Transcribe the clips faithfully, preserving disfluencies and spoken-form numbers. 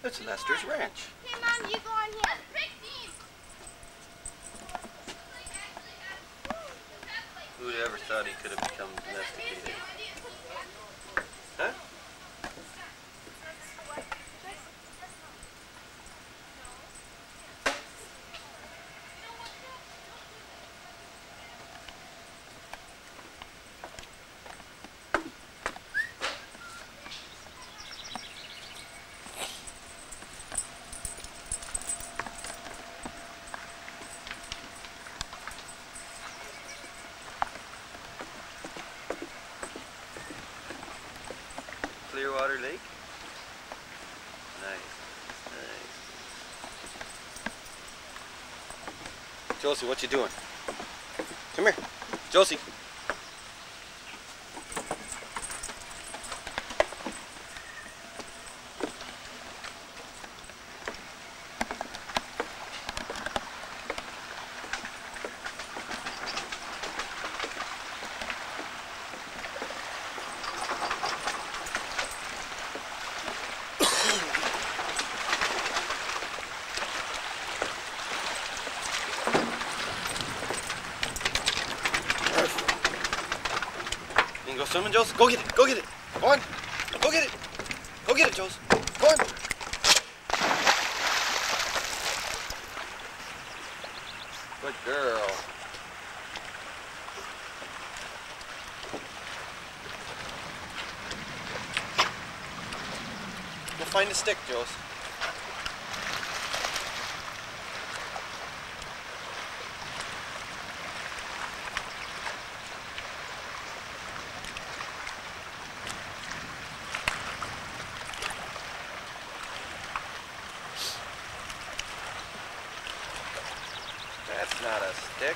It's Lester's ranch. Hey, Mom, you go on here. Who'd ever thought he could have become domesticated? Huh? Clearwater Lake? Nice. Nice. Josie, what you doing? Come here. Josie. You can go swimming, Jose? Go get it. Go get it. Go on. Go get it. Go get it, Jose. Go on. Good girl. Go find the stick, Jose. That's not a stick.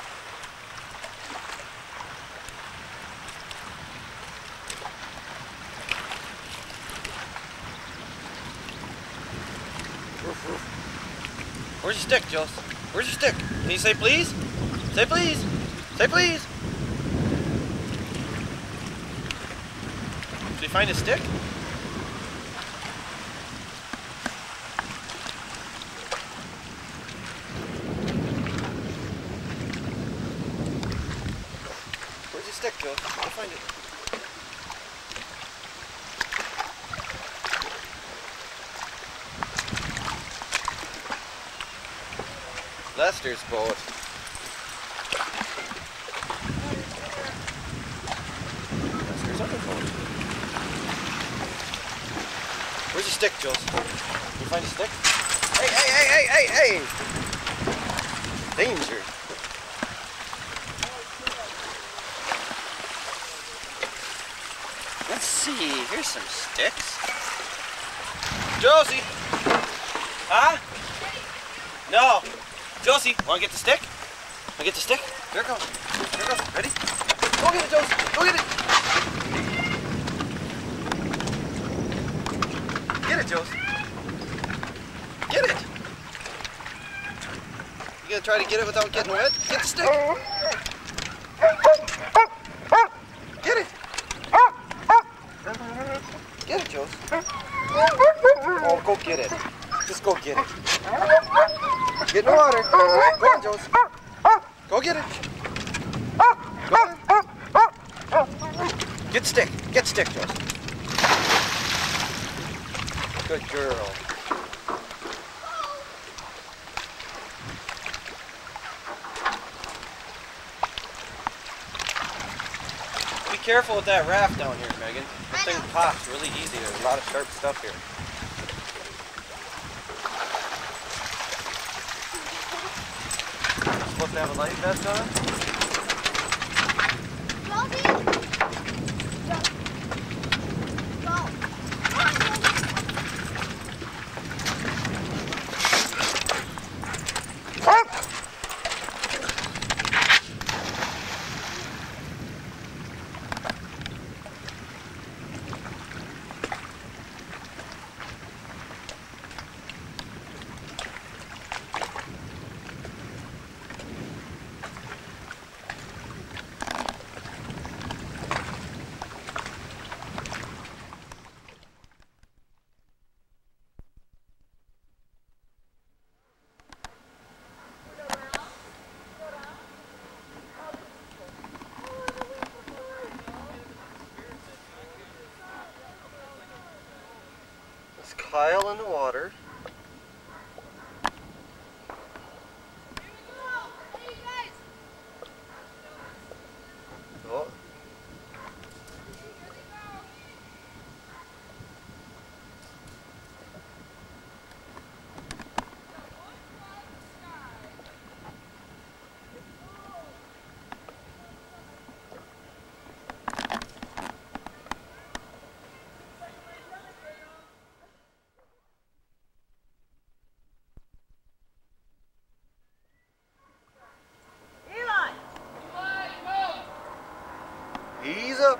Where's your stick, Jose? Where's your stick? Can you say please? Say please. Say please. Did you find a stick? Where's your stick, Joe? I'll find it. Lester's boat. Lester's other boat. Where's your stick, Jules? Can you find a stick? Hey, hey, hey, hey, hey, hey! Danger. Let's see, here's some sticks. Josie! Huh? No! Josie, wanna get the stick? Wanna get the stick? Here it goes. Here it goes. Ready? Go get it, Josie! Go get it! Get it, Josie! Get it! You gonna try to get it without getting wet? Get the stick! Get it! Get it, Josie! Oh, go get it. Just go get it. Get in the water. Go on, Josie. Go get it. Go on. Get stick. Get stick, Josie. Good girl. Be careful with that raft down here, Megan. That thing pops really easy. There's a lot of sharp stuff here. Supposed to have a life vest on? It's Kyle in the water. Oh. He's up.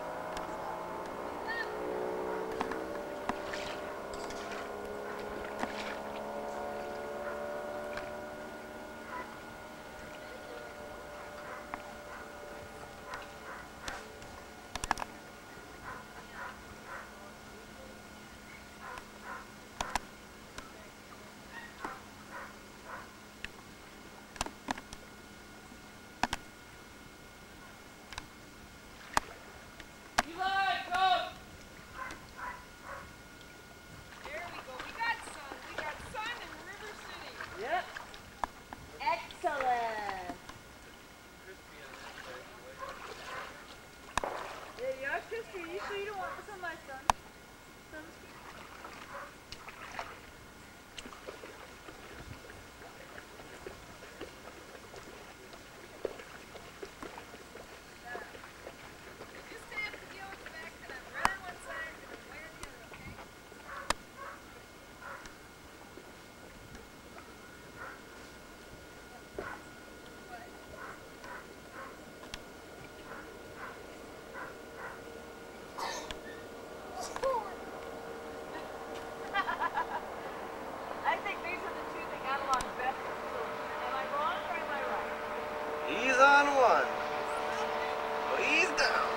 He's on one. Oh, he's down.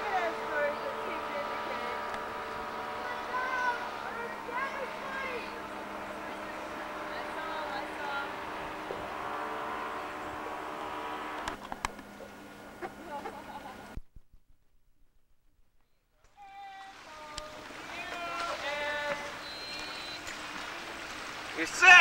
You're sick.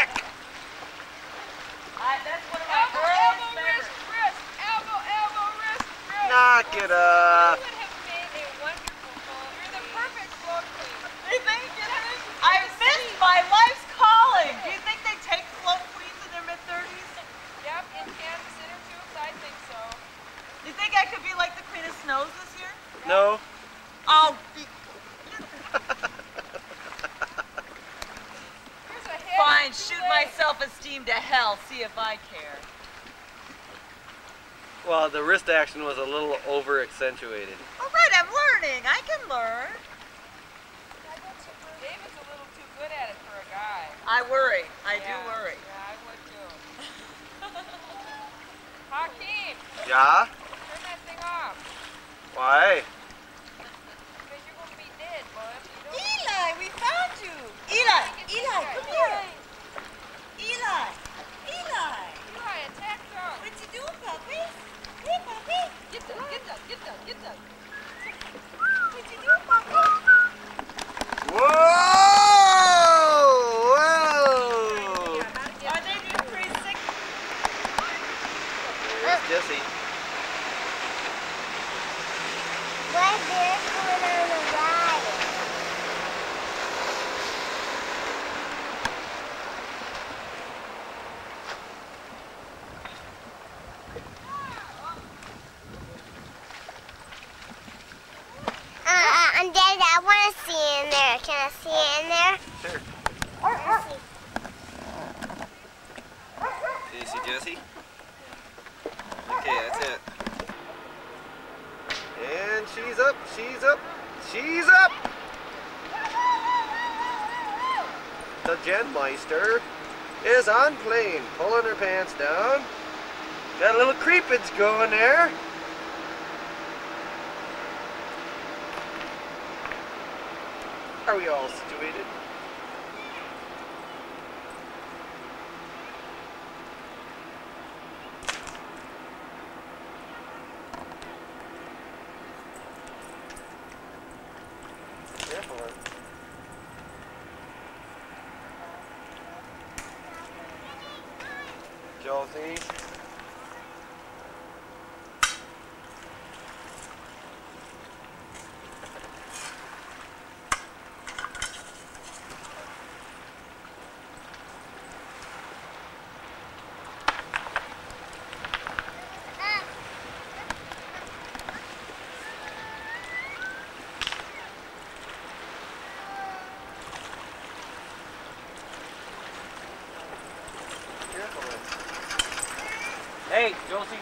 I, that's one of my elbow, elbow, wrist, wrist, elbow, elbow, wrist, wrist. Knock it up. You would have made a wonderful goal. You're the perfect float queen. They think it is. I missed my life's calling. Do you think they take float queens in their mid thirties? Yep, in Kansas Intertubes, I think so. You think I could be like the Queen of Snows this year? No. I'll be. Fine, shoot my self-esteem to hell, see if I care. Well, the wrist action was a little over-accentuated. All right, I'm learning. I can learn. David's a little too good at it for a guy. I worry. I yeah, do worry. Yeah, I would too. Hakeem! Yeah? Turn that thing off. Why? Because you're going to be dead, bud. Eli, we found you! Eli, Eli, come here! Eli, Eli! Eli, attack dog! What you doing, puppy? Hey, puppy! Get them, get them, get them, get them! What you doing, puppy? Whoa! Whoa! Are they just pretty sick? There's Jesse. Why they're going on a ride? Uh, and Dad, I want to see in there. Can I see in there? Sure. Can you see Jesse? Okay, that's it. And she's up, she's up, she's up! The Genmeister is on plane, pulling her pants down. Got a little creepage going there. Are we all situated? Careful. Josie. Hey, Josie.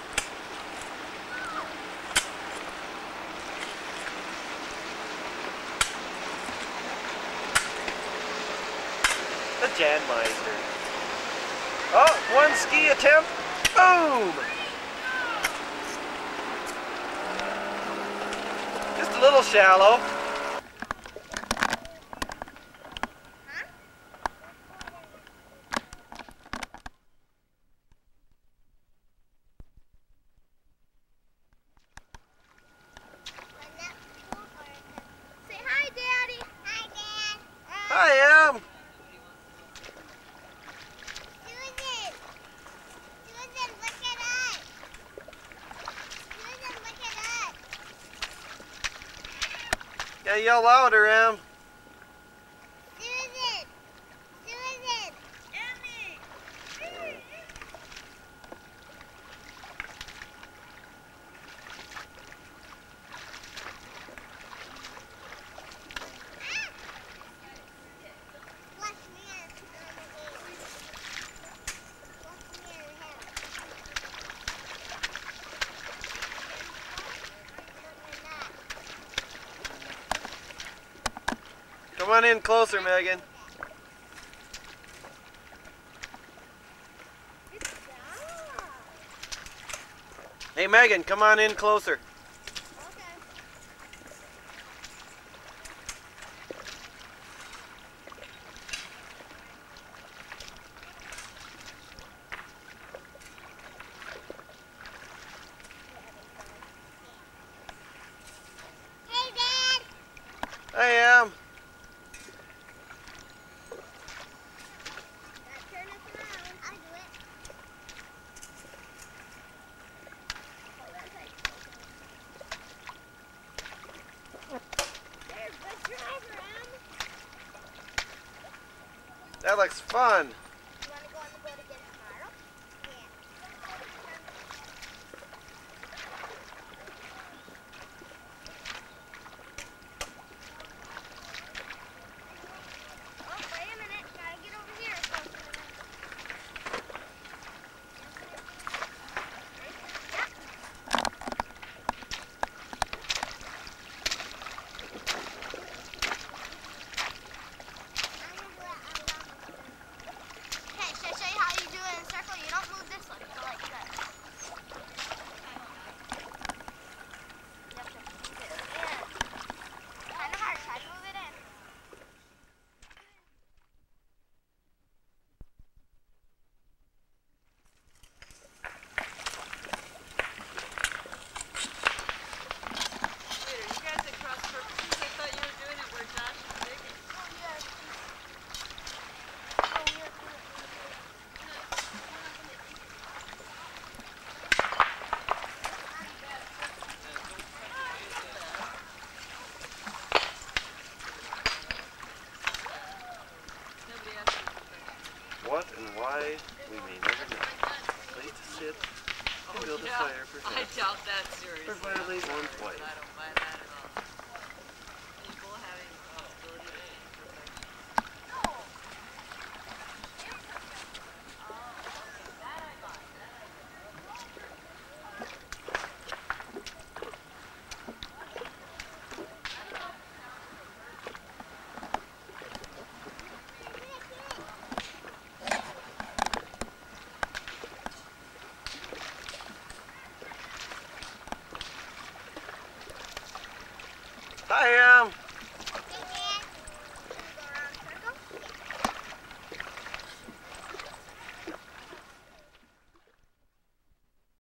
The Janmeister. Oh, one ski attempt. Boom! Just a little shallow. I am. Susan! Susan, look at us! Susan, look at us! Yeah, yell louder, Em. Susan! Susan! Emmy! Watch me on the game. Watch me on him. Come on in closer, Megan. Hey, Megan, come on in closer. Hey, Dad! I am. Turn us around. I'll do it. There's the driver, Em. That looks fun. You want to go on the boat again tomorrow? Yeah. Oh, wait a minute. Gotta get over here. Okay, should I show you how you do it in a circle? You don't move this one. You go like this. You have to move it in. Kind of hard. Try to move it in. Later, you guys at cross purposes. I thought you were doing it where Josh is digging. Oh, yeah. Oh, yeah. Nobody asked you the question. What and why, we may never know. Place to sit and build a Yeah, fire for I that. doubt that seriously. Or violate one's wife. I don't buy that.